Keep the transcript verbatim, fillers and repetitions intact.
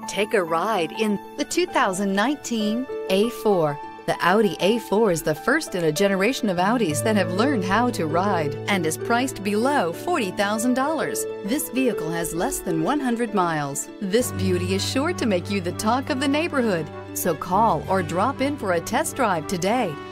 Take a ride in the two thousand nineteen A four. The Audi A four is the first in a generation of Audis that have learned how to ride and is priced below forty thousand dollars. This vehicle has less than one hundred miles. This beauty is sure to make you the talk of the neighborhood. So call or drop in for a test drive today.